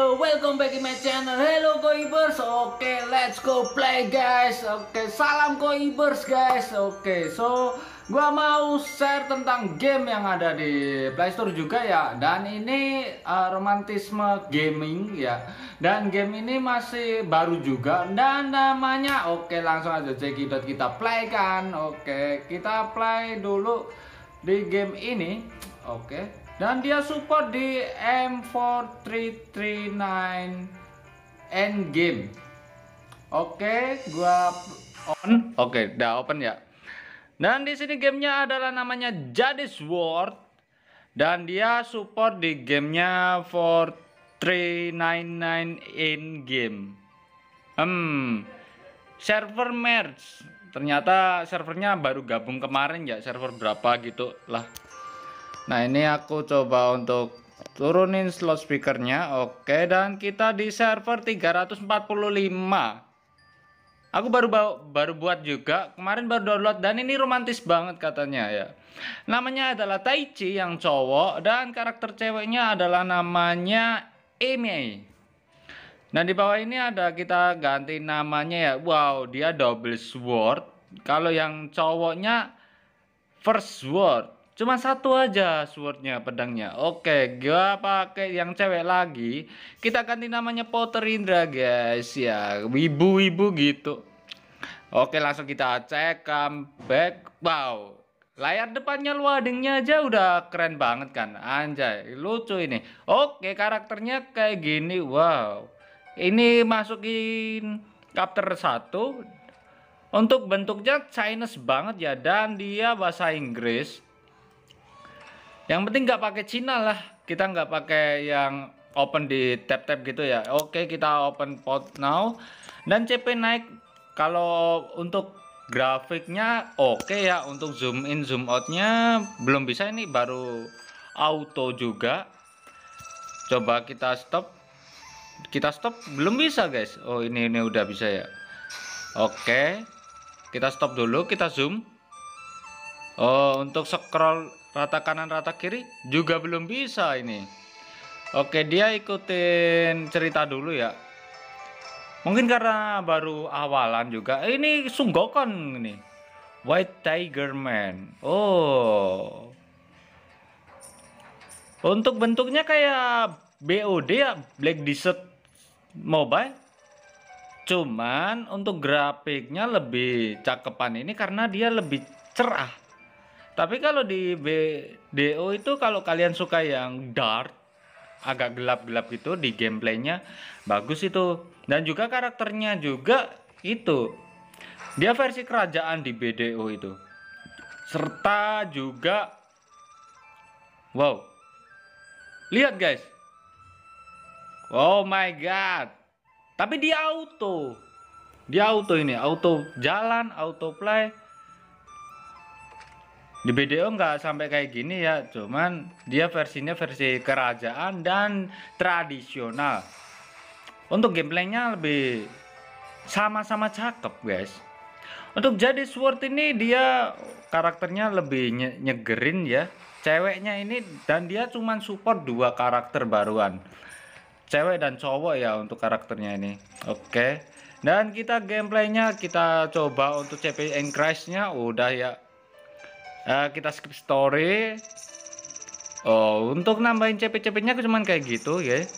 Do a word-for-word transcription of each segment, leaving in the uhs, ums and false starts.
yo, welcome back in my channel. Hello Koibers. Oke, let's go play guys. Oke, salam Koibers guys. Oke, so gua mau share tentang game yang ada di Play Store juga ya. Dan ini uh, romantisme gaming ya. Dan game ini masih baru juga dan namanya, oke langsung aja cekidot kita play kan. Oke, kita play dulu di game ini. Oke. Dan dia support di M empat tiga tiga sembilan Endgame. Oke, gua on. Oke, udah open ya. Dan di sini gamenya adalah namanya Jadis World. Dan dia support di gamenya empat tiga sembilan sembilan Endgame. Hmm, server merge. Ternyata servernya baru gabung kemarin ya, server berapa gitu lah. Nah ini aku coba untuk turunin slot speakernya. Oke, dan kita di server tiga ratus empat puluh lima. Aku baru baru buat juga, kemarin baru download. Dan ini romantis banget katanya ya. Namanya adalah Taichi yang cowok, dan karakter ceweknya adalah namanya Amy. Dan di bawah ini ada, kita ganti namanya ya. Wow, dia double sword. Kalau yang cowoknya first sword. Cuma satu aja swordnya, pedangnya. Oke, gua pakai yang cewek lagi. Kita ganti namanya Poterindra guys ya, wibu-wibu gitu. Oke, langsung kita cek comeback. Wow, layar depannya loadingnya aja udah keren banget kan, anjay, lucu ini. Oke, karakternya kayak gini. Wow, ini masukin chapter satu. Untuk bentuknya Chinese banget ya, dan dia bahasa Inggris. Yang penting nggak pakai Cina lah, kita nggak pakai yang open di tab-tab gitu ya. Oke, kita open pot now, dan C P naik. Kalau untuk grafiknya oke ya, untuk zoom in zoom outnya belum bisa, ini baru auto juga. Coba kita stop, kita stop belum bisa guys. Oh ini ini udah bisa ya. Oke, kita stop dulu, kita zoom. Oh, untuk scroll rata kanan rata kiri juga belum bisa ini. Oke, dia ikutin cerita dulu ya. Mungkin karena baru awalan juga. Ini Sunggokon ini, White Tiger Man. Oh, untuk bentuknya kayak B O D ya, Black Desert Mobile. Cuman untuk grafiknya lebih cakepan ini karena dia lebih cerah. Tapi kalau di B D O itu, kalau kalian suka yang dark, agak gelap-gelap gitu, di gameplaynya bagus itu. Dan juga karakternya juga itu, dia versi kerajaan di B D O itu. Serta juga, wow, lihat guys, oh my god. Tapi dia auto, dia auto ini, auto jalan, auto play. Di B D O nggak sampai kayak gini ya, cuman dia versinya versi kerajaan dan tradisional. Untuk gameplaynya lebih sama-sama cakep guys. Untuk Jadis World ini, dia karakternya lebih nye nyegerin ya, ceweknya ini. Dan dia cuman support dua karakter baruan, cewek dan cowok ya untuk karakternya ini. Oke, dan kita gameplaynya kita coba untuk C P increase nya udah ya. Uh, kita skip story. Oh, untuk nambahin C P-C P-nya cuman kayak gitu ya.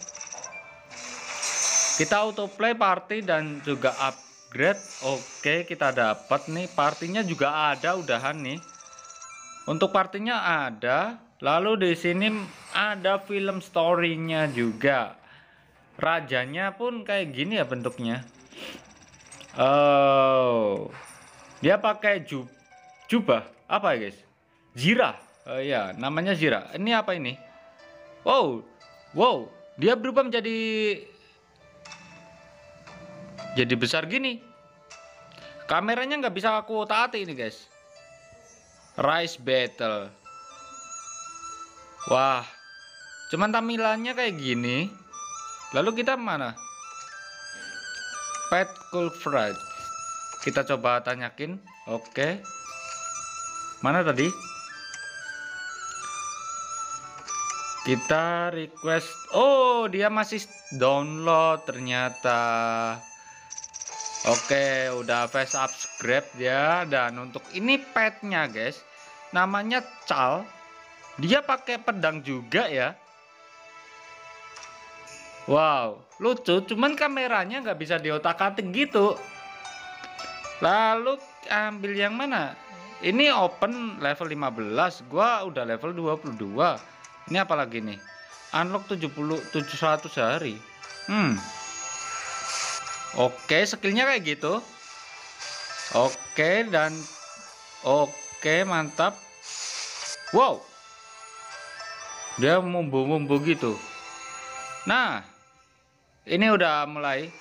Kita autoplay party dan juga upgrade. Oke, kita dapat nih partinya juga ada udahan nih. Untuk partinya ada. Lalu di sini ada film story-nya juga. Rajanya pun kayak gini ya bentuknya. Oh, dia pakai jub jubah apa ya guys? Zira. Oh ya, namanya Zira. Ini apa ini? Wow, wow, dia berubah menjadi jadi besar gini. Kameranya nggak bisa aku taati ini guys. Rise Battle. Wah, cuman tampilannya kayak gini. Lalu kita mana? Pet Cool Fried. Kita coba tanyakin. Oke. Mana tadi? Kita request. Oh, dia masih download ternyata. Oke, udah face upgrade ya. Dan untuk ini petnya guys, namanya Cal. Dia pakai pedang juga ya. Wow, lucu. Cuman kameranya nggak bisa diotak-atik gitu. Lalu ambil yang mana? Ini open level lima belas. Gua udah level dua puluh dua. Ini apa lagi nih? Unlock tujuh puluh tujuh ratus hari. Hmm. Oke, skillnya kayak gitu. Oke, dan oke, mantap. Wow. Dia mumbu-mumbu gitu. Nah, ini udah mulai.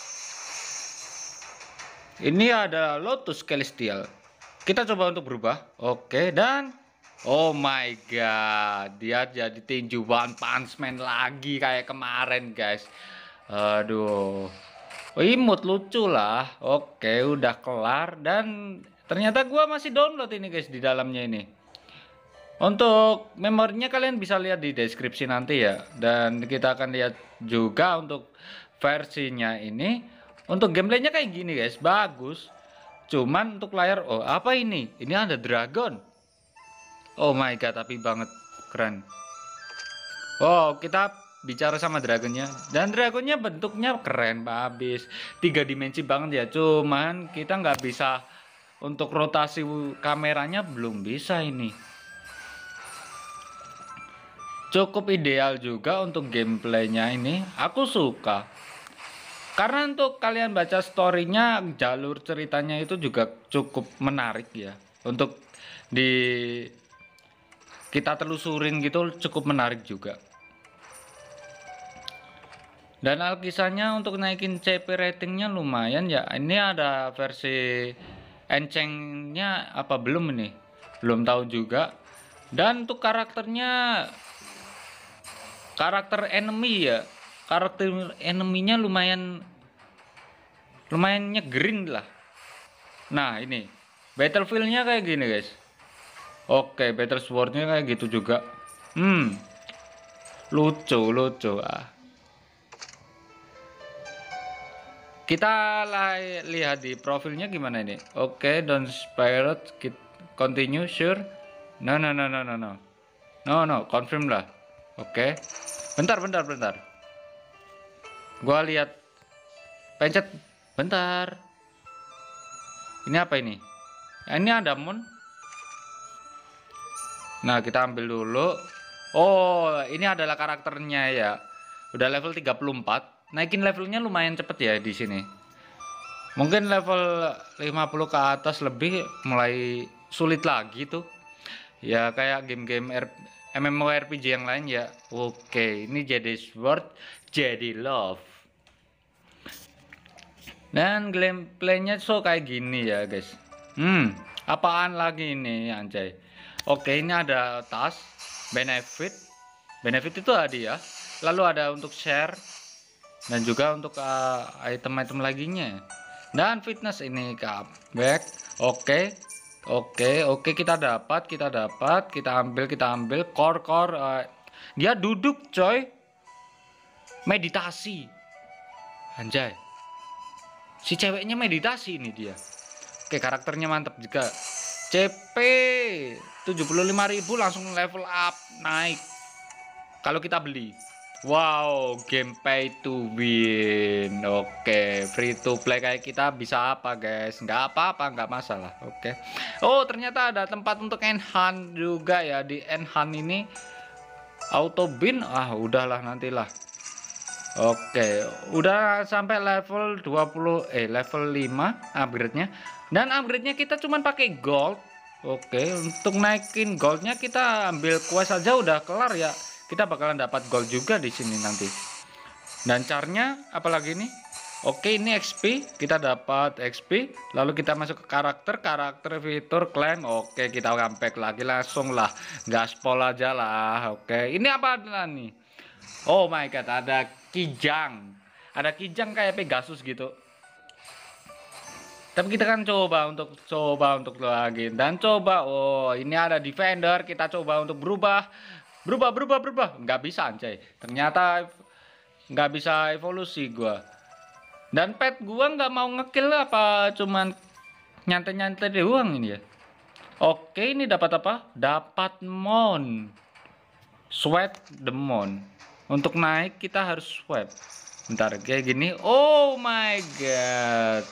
Ini ada Lotus Celestial. Kita coba untuk berubah. Oke, dan oh my god, dia jadi tinju One Punch Man lagi kayak kemarin, guys. Aduh. Oh, imut lucu lah. Oke, udah kelar dan ternyata gua masih download ini, guys, di dalamnya ini. Untuk memorinya kalian bisa lihat di deskripsi nanti ya. Dan kita akan lihat juga untuk versinya ini. Untuk gameplaynya kayak gini guys, bagus. Cuman untuk layar, oh apa ini? Ini ada dragon. Oh my god, tapi banget keren. Oh, kita bicara sama dragonnya. Dan dragonnya bentuknya keren habis. Tiga dimensi banget ya. Cuman kita nggak bisa untuk rotasi kameranya belum bisa ini. Cukup ideal juga untuk gameplaynya ini. Aku suka. Karena untuk kalian baca storynya, jalur ceritanya itu juga cukup menarik ya. Untuk di kita telusurin gitu cukup menarik juga. Dan alkisahnya untuk naikin C P ratingnya lumayan ya. Ini ada versi encengnya apa belum ini? Belum tahu juga. Dan untuk karakternya, karakter enemy ya. Karakter eneminya lumayan lumayan nyegerin lah. Nah ini battlefieldnya kayak gini guys. Oke, battle swordnya kayak gitu juga. Hmm, lucu lucu ah. Kita lihat di profilnya gimana ini. Oke, don't spiral, continue, sure. No no no no no no no no confirm lah. Oke, bentar bentar bentar. Gua lihat pencet bentar. Ini apa ini? Ini ada moon. Nah, kita ambil dulu. Oh, ini adalah karakternya ya. Udah level tiga puluh empat. Naikin levelnya lumayan cepet ya di sini. Mungkin level lima puluh ke atas lebih mulai sulit lagi tuh. Ya kayak game-game MMORPG yang lain ya. Oke, ini jadi sword, jadi love. Dan gameplaynya so kayak gini ya guys. Hmm, apaan lagi ini anjay. Oke, ini ada tas benefit. Benefit itu hadiah. Lalu ada untuk share dan juga untuk item-item uh, laginya. Dan fitness ini comeback. Oke. Oke, oke kita dapat, kita dapat, kita ambil, kita ambil core core. Uh, dia duduk, coy. Meditasi. Anjay. Si ceweknya meditasi ini dia. Oke, karakternya mantap juga. C P tujuh puluh lima ribu langsung level up, naik. Kalau kita beli. Wow, game pay to win. Oke, free to play kayak kita bisa apa guys? Nggak apa-apa, nggak masalah. Oke. Oh, ternyata ada tempat untuk enhance juga ya. Di enhance ini auto bin. Ah, udahlah nantilah. Oke, udah sampai level dua puluh eh level lima upgrade-nya. Dan upgrade-nya kita cuman pakai gold. Oke, untuk naikin goldnya kita ambil quest aja udah kelar ya. Kita bakalan dapat gold juga di sini nanti. Dan caranya apalagi nih? Oke, ini X P, kita dapat X P. Lalu kita masuk ke karakter, karakter fitur claim. Oke, kita comeback lagi langsung lah. Gaspol aja lah. Oke, ini apa nih? Oh my god, ada Kijang. Ada Kijang kayak Pegasus gitu. Tapi kita kan coba untuk coba untuk lagi dan coba. Oh, ini ada Defender, kita coba untuk berubah Berubah, berubah, berubah. Nggak bisa anjay. Ternyata nggak bisa evolusi gua. Dan pet gua nggak mau ngekill apa cuman nyantai-nyantai doang ini ya. Oke, ini dapat apa? Dapat mon. Sweat demon. Untuk naik kita harus sweat. Bentar, kayak gini. Oh my god.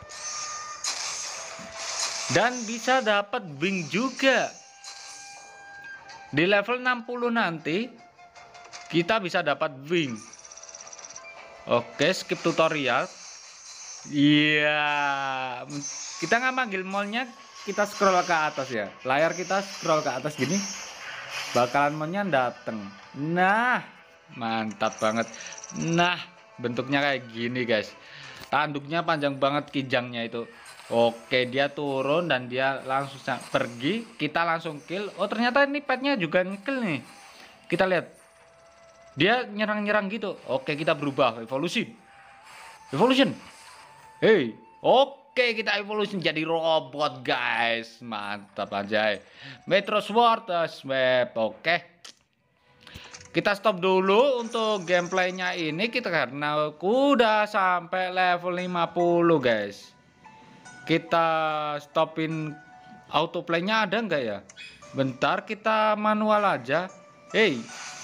Dan bisa dapat wing juga. Di level enam puluh nanti kita bisa dapat wing. Oke, skip tutorial. Iya. Kita nggak manggil molnya, kita scroll ke atas ya. Layar kita scroll ke atas gini. Bakalan monnya dateng. Nah, mantap banget. Nah, bentuknya kayak gini guys. Tanduknya panjang banget, kijangnya itu. Oke, dia turun dan dia langsung pergi. Kita langsung kill. Oh, ternyata ini petnya juga ngekill nih. Kita lihat. Dia nyerang-nyerang gitu. Oke, kita berubah, evolusi. Evolution. Hey, oke, kita evolusi jadi robot guys. Mantap aja. Metro Sword Swap. Oke. Kita stop dulu untuk gameplaynya ini kita karena udah sampai level lima puluh guys. Kita stopin autoplaynya ada nggak ya? Bentar, kita manual aja. Hey,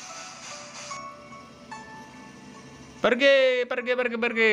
pergi, pergi, pergi, pergi.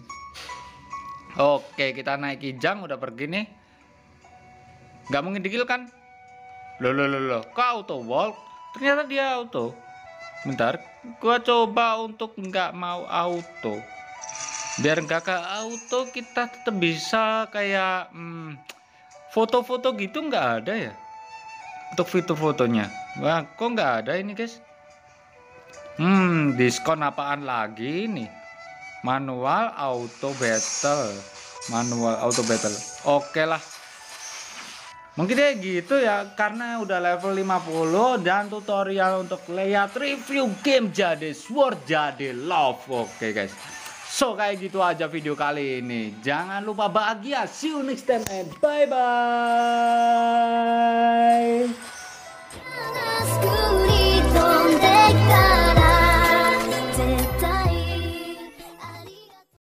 Oke, kita naik kijang, udah pergi nih. Nggak mungkin di-kill kan? Loh, loh, loh, loh. Kok auto walk? Ternyata dia auto. Bentar, gua coba untuk nggak mau auto. Biar nggak ke auto, kita tetap bisa kayak hmm, foto-foto gitu nggak ada ya? Untuk foto-fotonya. Wah, kok nggak ada ini guys? Hmm, diskon apaan lagi nih? Manual auto battle. Manual auto battle. Oke lah. Mungkin ya gitu ya, karena udah level lima puluh dan tutorial untuk lihat review game jadi Sword jadi Love. Oke guys. So kayak gitu aja video kali ini. Jangan lupa bahagia. See you next time and bye bye.